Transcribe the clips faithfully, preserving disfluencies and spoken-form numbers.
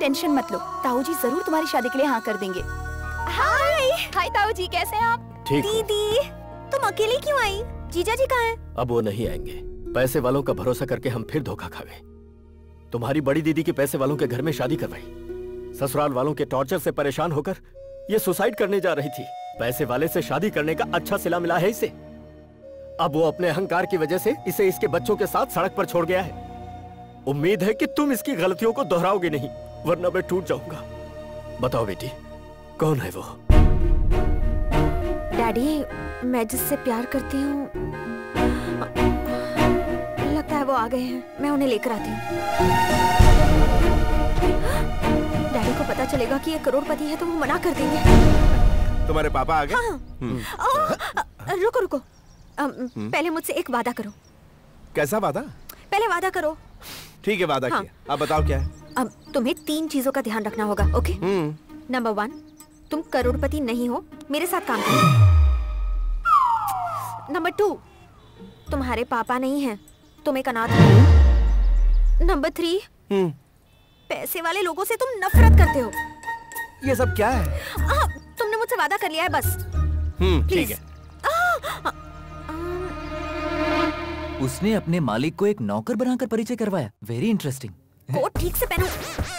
Tension मत लो, ताऊ जी जरूर तुम्हारी शादी के लिए हाँ कर देंगे। हाय हाय ताऊ जी, कैसे हैं आप? ठीक। दीदी तुम अकेली क्यों आई? जीजा जी कहाँ हैं? अब वो नहीं आएंगे। पैसे वालों का भरोसा करके हम फिर धोखा खा गए। तुम्हारी बड़ी दीदी की पैसे वालों के घर में शादी करवाई। ससुराल वालों के टॉर्चर से परेशान होकर ये सुसाइड करने जा रही थी। पैसे वाले से शादी करने का अच्छा सिला मिला है इसे। अब वो अपने अहंकार की वजह से इसे इसके बच्चों के साथ सड़क पर छोड़ गया है। उम्मीद है कि तुम इसकी गलतियों को दोहराओगे नहीं, वरना मैं टूट जाऊंगा। बताओ बेटी, कौन है वो? डैडी, मैं जिससे प्यार करती हूँ, लगता है वो आ गए हैं। मैं उन्हें लेकर आती हूँ। डैडी को पता चलेगा कि ये करोड़पति है तो वो मना कर देंगे। तुम्हारे पापा आ गए? हाँ। रुको रुको, पहले मुझसे एक वादा करो। कैसा वादा? पहले वादा करो। ठीक है, वादा हाँ। किया। अब बताओ क्या है? अब तुम्हें तीन चीजों का ध्यान रखना होगा, ओके? नंबर वन, तुम करोड़पति नहीं हो, मेरे साथ काम करो। नंबर टू, तुम्हारे पापा नहीं हैं, तुम एक अनाथ हो। नंबर थ्री, पैसे वाले लोगों से तुम नफरत करते हो। ये सब क्या है? आ, तुमने मुझसे वादा कर लिया है, बस। हम्म, ठीक है। आ, आ, उसने अपने मालिक को एक नौकर बनाकर परिचय करवाया। Very interesting. कोट ठीक से पहनो।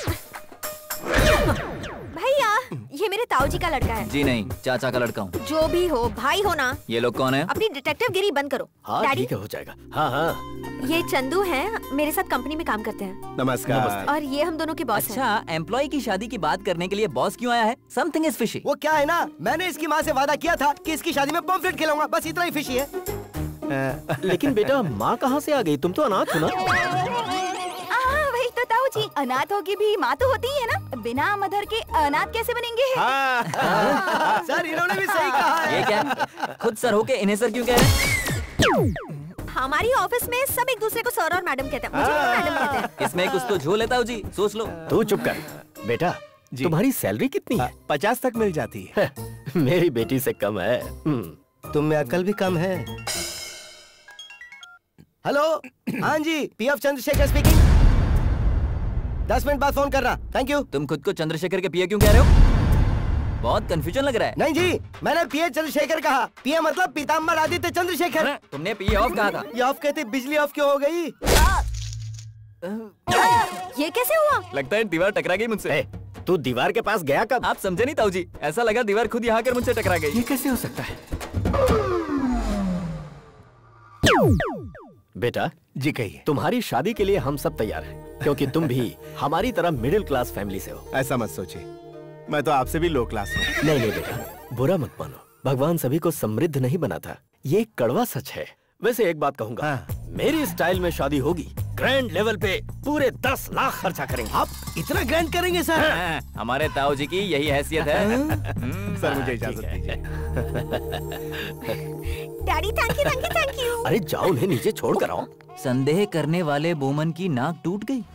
भैया, ये मेरे ताऊ जी का लड़का है। जी नहीं, चाचा का लड़का हूँ। जो भी हो, भाई हो ना। ये लोग कौन है? अपनी डिटेक्टिव गिरी बंद करो। हाँ ठीक है, हो जाएगा। हाँ हाँ। ये चंदू हैं, मेरे साथ कंपनी में काम करते हैं। नमस्कार। और ये हम दोनों के बॉस हैं। अच्छा, एम्प्लॉय की शादी की बात करने के लिए बॉस क्यों आया है? Something is fishy. वो क्या है ना, मैंने इसकी माँ से वादा किया था कि इसकी शादी में पॉम्फ्रेट खिलाऊंगा, बस इतना ही फिशी है। लेकिन बेटा, माँ कहाँ से आ गई? तुम तो अनाथ हो ना? वही तो ताऊ जी, अनाथ होगी भी माँ तो होती ही है ना। बिना मदर के अनाथ कैसे बनेंगे? हाँ, हाँ, सर इन्होंने भी सही कहा है। ये क्या? खुद सर होके इन्हें सर क्यों कह रहे हैं? हमारी ऑफिस में सब एक दूसरे को सर और मैडम कहते हैं। मुझे भी मैडम कहते हैं। इसमें कुछ तो झोल लेता हूँ जी, सोच लो। तू चुप कर। बेटा, तुम्हारी सैलरी कितनी है? पचास तक मिल जाती है। मेरी बेटी से कम है। तुम में अकल भी कम है। हेलो, हाँ जी, पीएफ चंद्रशेखर स्पीकिंग। दस मिनट बाद फोन कर रहा। Thank you. तुम खुद को चंद्रशेखर के पीए क्यों कह रहे हो? बहुत कंफ्यूजन लग रहा है। नहीं जी, मैंने पीए चंद्रशेखर कहा। पीए मतलब पीताम्बर आदित्य चंद्रशेखर। तुमने पीए ऑफ कहा था। ये ऑफ कहते बिजली ऑफ क्यों हो गई? ये कैसे हुआ? लगता है दीवार टकरा गई मुझसे। तू दीवार के पास गया कब? आप समझे नहीं ताऊ जी, ऐसा लगा दीवार खुद यहाँ कर मुझसे टकरा गई। ये कैसे हो सकता है? बेटा जी कहिए। तुम्हारी शादी के लिए हम सब तैयार हैं, क्योंकि तुम भी हमारी तरह मिडिल क्लास फैमिली से हो। ऐसा मत सोचिए, मैं तो आपसे भी लो क्लास हूँ। नहीं नहीं बेटा, बुरा मत मानो। भगवान सभी को समृद्ध नहीं बनाता, ये एक कड़वा सच है। वैसे एक बात कहूँगा, हाँ। मेरी स्टाइल में शादी होगी, ग्रैंड लेवल पे पूरे दस लाख खर्चा करेंगे। आप इतना ग्रैंड करेंगे सर? हाँ, हमारे ताऊ जी की यही हैसियत है। सर मुझे इजाजत दीजिए। Daddy thank you thank you thank you. अरे जाओ, उन्हें नीचे छोड़ कर आओ। संदेह करने वाले बोमन की नाक टूट गई।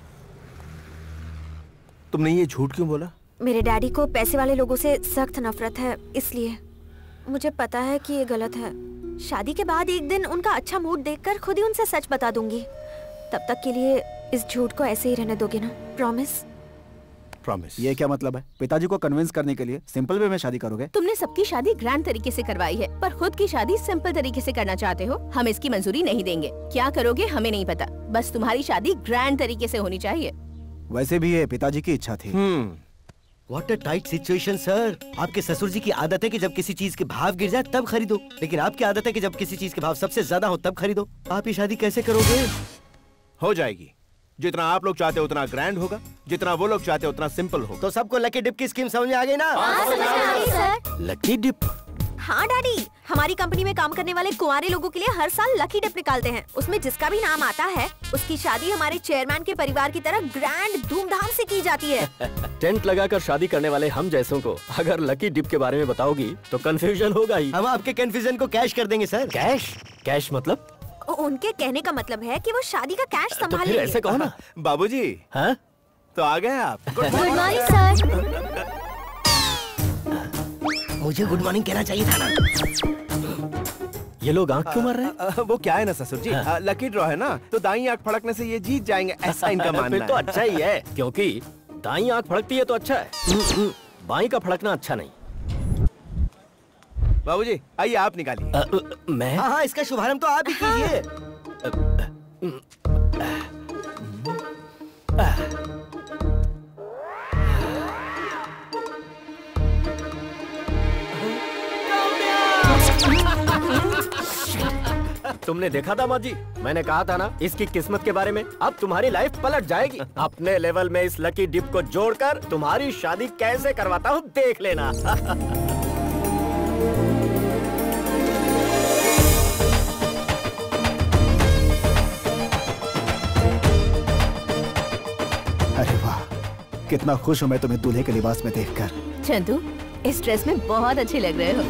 तुमने ये झूठ क्यों बोला? मेरे डैडी को पैसे वाले लोगों से सख्त नफरत है, इसलिए। मुझे पता है कि ये गलत है। शादी के बाद एक दिन उनका अच्छा मूड देखकर खुद ही उनसे सच बता दूंगी। तब तक के लिए इस झूठ को ऐसे ही रहने दोगे ना? प्रॉमिस? प्रॉमिस। ये क्या मतलब है? पिताजी को कन्विंस करने के लिए सिंपल वे में शादी करोगे? तुमने सबकी शादी ग्रैंड तरीके से करवाई है, पर खुद की शादी सिंपल तरीके से करना चाहते हो। हम इसकी मंजूरी नहीं देंगे। क्या करोगे हमें नहीं पता, बस तुम्हारी शादी ग्रैंड तरीके से होनी चाहिए। वैसे भी ये पिताजी की इच्छा थी। What a tight situation sir. आपके ससुर जी की आदत है कि जब किसी चीज के भाव गिर जाए तब खरीदो, लेकिन आपकी आदत है कि जब किसी चीज के भाव सबसे ज्यादा हो तब खरीदो। आप ये शादी कैसे करोगे? हो जाएगी। जितना आप लोग चाहते हो उतना ग्रैंड होगा, जितना वो लोग चाहते हो उतना सिंपल होगा। तो सबको लकी डिप की स्कीम समझ में आ गई ना? Sir lucky dip? हाँ डैडी, हमारी कंपनी में काम करने वाले कुंवारे लोगों के लिए हर साल लकी डिप निकालते हैं। उसमें जिसका भी नाम आता है उसकी शादी हमारे चेयरमैन के परिवार की तरह ग्रैंड धूमधाम से की जाती है। टेंट लगाकर शादी करने वाले हम जैसों को अगर लकी डिप के बारे में बताओगी तो कंफ्यूजन होगा ही। हम आपके कंफ्यूजन को कैश कर देंगे सर। कैश? कैश मतलब? उनके कहने का मतलब है कि वो शादी का कैश तो संभाल फिर लेंगे। ऐसे कहो ना। बाबूजी, हाँ? तो आ गए आप। Good morning sir. मुझे गुड मॉर्निंग कहना चाहिए था ना। ये लोग आंख क्यों मार रहे हैं? आ, आ, वो क्या है ना ससुर जी, लकी ड्रॉ है ना, तो दाईं आंख फड़कने से ये जीत जाएंगे, ऐसा इनका मानना फिर तो अच्छा ही है, क्योंकि दाई आंख फड़कती है तो अच्छा है, बाई का फड़कना अच्छा नहीं। बाबूजी आइए आप निकालिए। अ, अ, मैं हाँ हाँ, इसका शुभारंभ तो आप ही कीजिए। तुमने देखा था माँ जी, मैंने कहा था ना इसकी किस्मत के बारे में। अब तुम्हारी लाइफ पलट जाएगी। अपने लेवल में इस लकी डिप को जोड़कर तुम्हारी शादी कैसे करवाता हूँ देख लेना। अरे वाह, कितना खुश हूँ मैं तुम्हें दूल्हे के लिबास में देखकर। चंदू, इस ड्रेस में बहुत अच्छे लग रहे हो।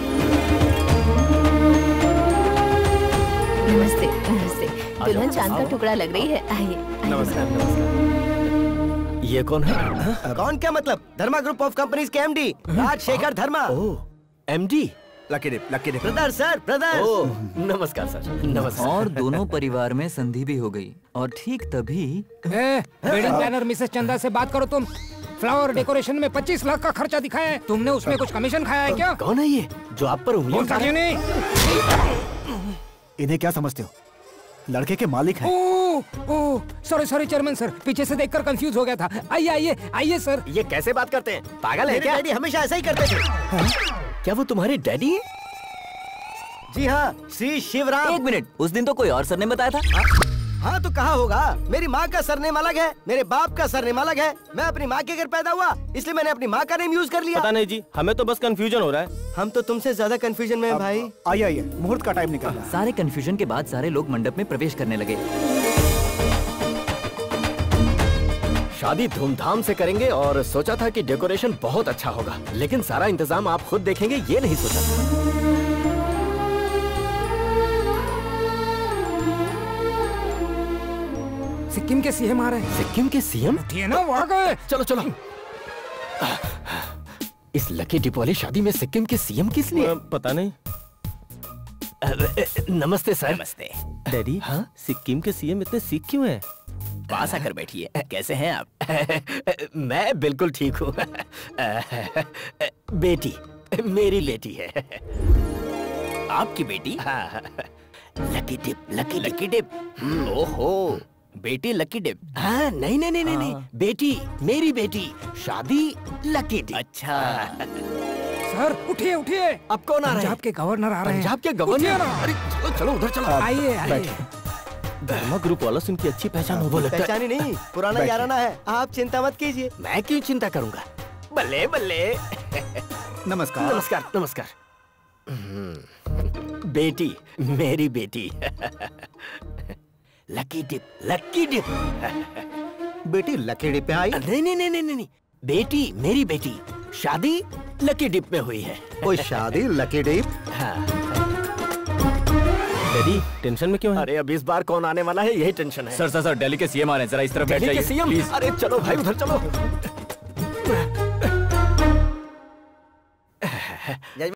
नमस्ते, नमस्ते। दुल्हन चांद का टुकड़ा लग रही है। आइए। नमस्कार, नमस्कार। ये कौन है? कौन क्या मतलब? धर्मा ग्रुप ऑफ कंपनीज के MD Rajshekhar Dharma. Oh, MD. Lucky dip, lucky dip. Brother sir, brother. Oh, नमस्कार सर, नमस्कार। और दोनों परिवार में संधि भी हो गई। और ठीक तभी वेडिंग प्लानर मिसेस चंदा से बात करो तुम। फ्लावर डेकोरेशन में पच्चीस लाख का खर्चा दिखाया है। तुमने उसमें कुछ कमीशन खाया है क्या? कौन है ये जो आप पर उंगली उठा रहा है? इन्हें क्या समझते हो? लड़के के मालिक हैं। Oh oh, sorry sorry chairman sir, पीछे से देखकर कंफ्यूज हो गया था। आइए आइए आइए सर। ये कैसे बात करते हैं? पागल है मेरे क्या? डैडी हमेशा ऐसा ही करते थे। क्या वो तुम्हारे डैडी हैं? जी हाँ, श्री शिवराम। एक मिनट, उस दिन तो कोई और सर ने बताया था। हाँ तो कहा होगा। मेरी माँ का सरनेम अलग है, मेरे बाप का सरनेम अलग है। मैं अपनी माँ के घर पैदा हुआ, इसलिए मैंने अपनी माँ का नेम यूज कर लिया। पता नहीं जी, हमें तो बस कंफ्यूजन हो रहा है। हम तो तुमसे ज्यादा कंफ्यूजन में हैं भाई। आइए आइए, मुहूर्त का टाइम निकल रहा है। सारे कंफ्यूजन के बाद सारे लोग मंडप में प्रवेश करने लगे। शादी धूमधाम से करेंगे और सोचा था कि डेकोरेशन बहुत अच्छा होगा, लेकिन सारा इंतजाम आप खुद देखेंगे ये नहीं सोचा था। सिक्किम के सीएम आ रहे हैं। सिक्किम के सीएम? उठिए ना, वहाँ गए। चलो चलो। इस लकी डिप वाली शादी में सिक्किम के सीएम किस लिए? पता नहीं। नमस्ते सर। नमस्ते डैडी। हाँ, सिक्किम के सीएम इतने सिख क्यों हैं? पास आकर बैठिए। कैसे हैं आप? मैं बिल्कुल ठीक हूँ। बेटी, मेरी बेटी है। आपकी बेटी? हाँ, lucky dip, lucky lucky dip. Oho, बेटी लकी डिप। हाँ, नहीं नहीं नहीं नहीं नहीं, बेटी, मेरी बेटी, शादी लकी डिप। अच्छा सर उठिए उठिए। अब कौन आ रहा है? पंजाब के गवर्नर आ रहे हैं। पंजाब के उठिए गवर्नर? ना। अरे चलो चलो उधर चलो। आइए आइए। धर्मा ग्रुप वाला से इनकी अच्छी पहचान हो। पहचानी नहीं, पुराना याराना है। आप चिंता मत कीजिए। मैं क्यों चिंता करूंगा? बल्ले बल्ले। नमस्कार। नमस्कार नमस्कार। बेटी, मेरी बेटी। Lucky dip, lucky dip. बेटी लकी डिप पे आई? नहीं नहीं नहीं नहीं नहीं, बेटी, मेरी बेटी, शादी लकी डिप में हुई है। कोई शादी लकी डिप? हाँ। डैडी टेंशन में क्यों है? अरे अब इस बार कौन आने वाला है यही टेंशन है। सर सर सर, दिल्ली के सीएम आ रहे हैं, जरा इस तरफ बैठ दिल्ली जाइए के सीएम? प्लीज। अरे चलो भाई उधर चलो।